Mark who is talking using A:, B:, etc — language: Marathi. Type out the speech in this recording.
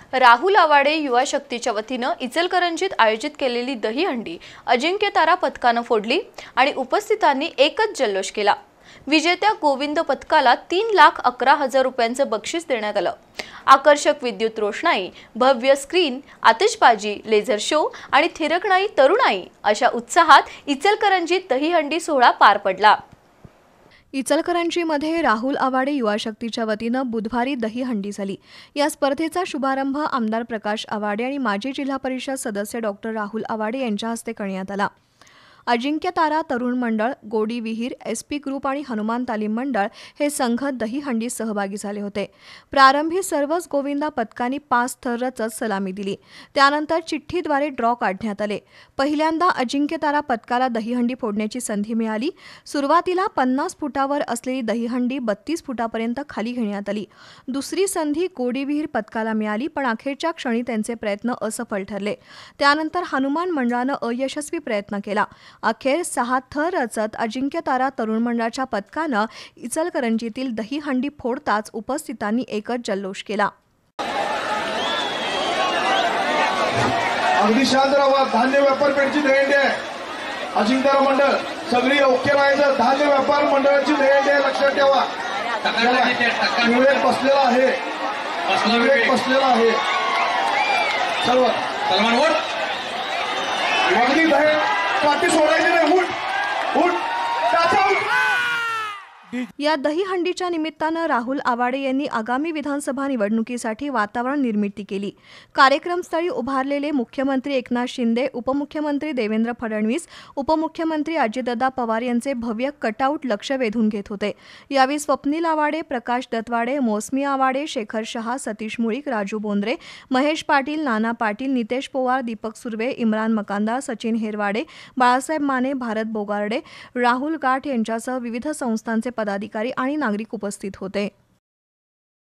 A: राहुल आवाडे युवा शक्तीच्या वतीनं इचलकरंजीत आयोजित केलेली दहीहंडी अजिंक्यतारा पथकानं फोडली आणि उपस्थितांनी एकच जल्लोष केला। विजेत्या गोविंद पथकाला 3,11,000 रुपयांचं बक्षीस देण्यात आलं। आकर्षक विद्युत रोषणाई, भव्य स्क्रीन, आतिषबाजी, लेझर शो आणि थिरकणारी तरुणाई अशा उत्साहात इचलकरंजीत दहीहंडी सोहळा पार पडला।
B: इचलकरंजीमध्ये राहुल आवाडे युवा शक्तीच्या वतीनं बुधवारी दहीहंडी झाली। या स्पर्धेचा शुभारंभ आमदार प्रकाश आवाडे आणि माजी जिल्हा परिषद सदस्य डॉक्टर राहुल आवाडे यांच्या हस्ते करण्यात आला। अजिंक्यतारा तरुण मंडळ, गोडी विहीर, SP ग्रुप आणि हनुमान तालीम मंडळ हे संघ दहीहंडीत सहभागी झाले होते। प्रारंभी सर्वच गोविंदा पथकांनी 5 थर रचत सलामी दिली। त्यानंतर चिठ्ठीद्वारे ड्रॉ काढण्यात आले। पहिल्यांदा अजिंक्यतारा पथकाला दहीहंडी फोडण्याची संधी मिळाली। सुरुवातीला 50 फुटावर असलेली दहीहंडी 32 फुटापर्यंत खाली घेण्यात आली। दुसरी संधी गोडी विहीर पथकाला मिळाली, पण अखेरच्या क्षणी त्यांचे प्रयत्न असफल ठरले। त्यानंतर हनुमान मंडळानं अयशस्वी प्रयत्न केला। अखेर 6 थर रचत अजिंक्यतारा तरुण मंडळाच्या पथकानं इचलकरंजीतील दहीहंडी फोडताच उपस्थितांनी एकच जल्लोष केला।
C: अगदी शांत राहा। धान्य व्यापार पेठची दहीहंडी आहे। अजिंक्यतारा मंडळ सगळी ओके राहायचं। धान्य व्यापार मंडळाची दहीहंडी आहे, लक्षात ठेवा। विवेक बसलेला आहे, विवेक बसलेला आहे। सर्व सलमान अगदी दही काठी सोडायची नाही। उठ
B: या दहीहंडीच्या निमित्तानं राहुल आवाडे यांनी आगामी विधानसभा निवडणुकीसाठी वातावरण निर्मिती केली। कार्यक्रमस्थळी उभारलेले मुख्यमंत्री एकनाथ शिंदे, उपमुख्यमंत्री देवेंद्र फडणवीस, उपमुख्यमंत्री अजितदादा पवार यांचे भव्य कटआउट लक्ष वेधून घेत होते। यावेळी स्वप्नील आवाडे, प्रकाश दत्वाडे, मौसमी आवाडे, शेखर शहा, सतीश मुळीक, राजू बोंद्रे, महेश पाटील, नाना पाटील, नितेश पवार, दीपक सुर्वे, इम्रान मकांदार, सचिन हेरवाडे, बाळासाहेब माने, भारत बोगार्डे, राहुल गाठ यांच्यासह विविध संस्थांचे पदाधिकारी आणि नागरिक उपस्थित होते।